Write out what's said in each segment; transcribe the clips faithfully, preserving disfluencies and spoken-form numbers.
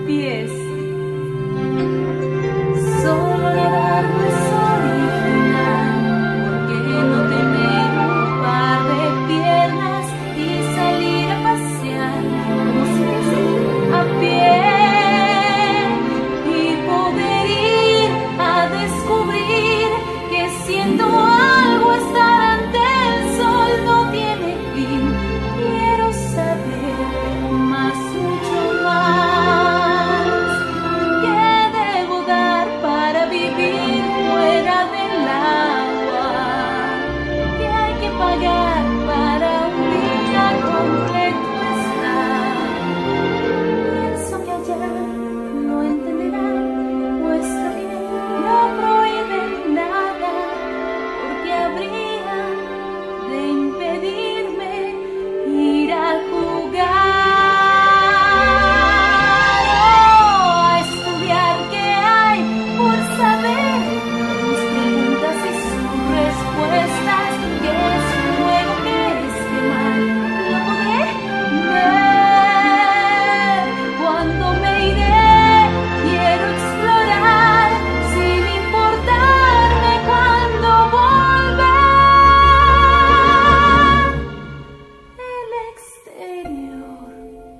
pies. Solo nadar no es original, porque no tener un par de piernas y salir a pasear como si fuese a pie y poder ir a descubrir que siento algo estar ante el sol no tiene fin. Quiero saber más, mucho más, que debo dar para vivir fuera del agua, que hay que pagar para un día completo estar. Pienso que allá no entenderán, pues también no prohíben nada, porque habría de impedirme ir a jugar o a estudiar. ¿Qué hay por saber? Mis preguntas y sus respuestas. ¿Qué es bueno? ¿Qué es de mal? Lo podré ver cuando me iré. Quiero explorar sin importarme cuándo volver. El exterior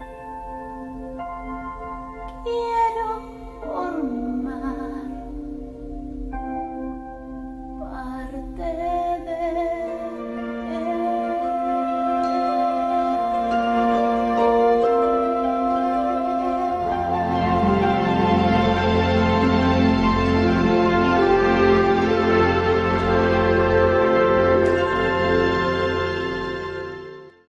quiero formar parte.